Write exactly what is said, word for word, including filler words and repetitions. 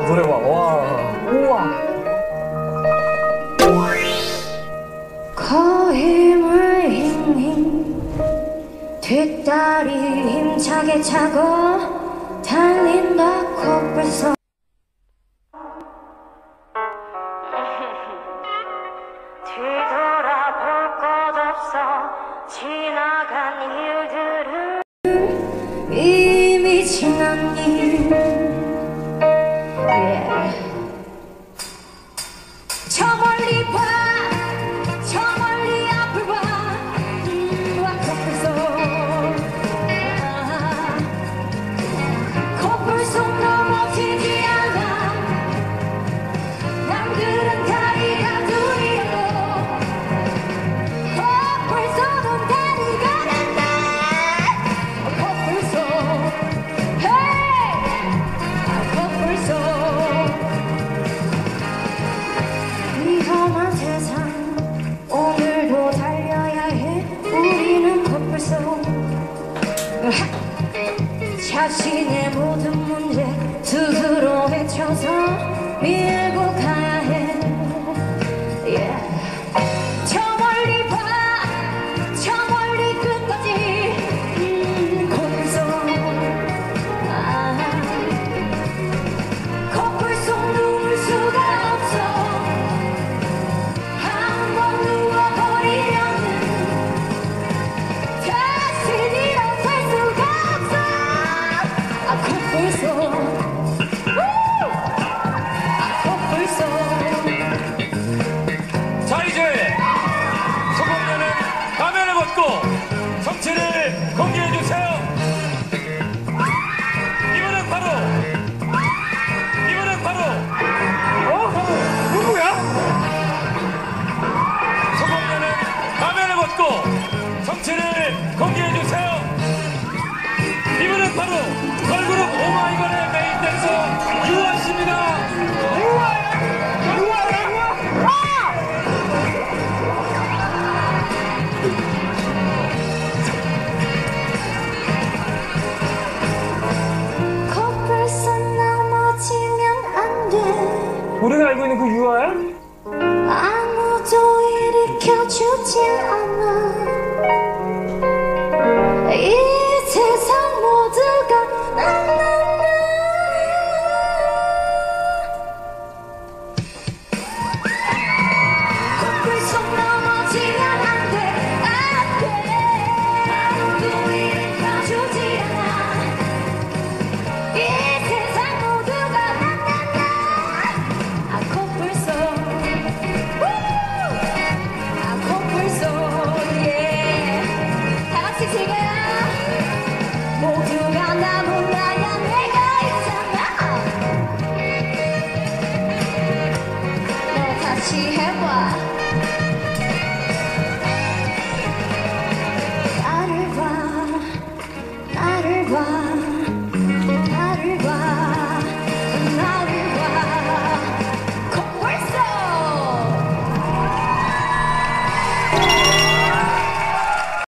노래 봐. 와. 우와. 거힘을 힝힝 뒷다리 힘차게 차고 달린다 코뿔소 뒤돌아볼 곳 없어 지나간 일들은 이미 지난 일 yeah. 저 멀리 봐 저 멀리 앞을 봐 음, 와 코뿔소 아, 코뿔소 넘어지지 않아 남들은 다리가 둘이어도 코뿔소는 다리가 난다 코뿔소 헤이 코뿔소 위험한 세상 오늘도 달려야 해 우리는 코뿔소 자신의 모든 문제 스스로 헤쳐서 밀고 가야 해 yeah. 저 멀리 봐 저 멀리 끝까지 음, 코뿔소 아, 코뿔소 누울 수가 없어 한번 누워버리면은 다시 일어설 수가 없어 아 코뿔소 우! 아 코뿔소 자, 이제 소공녀는 가면을 벗고 정체를 공개해주세요. 이분은 바로 이분은 바로 어? 누구야? 소공녀는 가면을 벗고 정체를 공개해주세요. 이분은 바로 걸그룹 오마이걸의 메인 댄서 유아씨입니다. 유아야! 유아야! 아! 코뿔소 넘어지면 안돼 우리가 알고 있는 그 유아야? 아무도 일으켜주진 않아 이 세상 모두가 나나나 코뿔소 넘어지면 안돼 안돼 아무도 일으켜주지 않아 이 세상 모두가 나나나 아 코뿔소 우! 아 코뿔소 예 다 같이 즐겨요 모두가 나무 나야 내가 있잖아 너 다시 해봐 나를 봐 나를 봐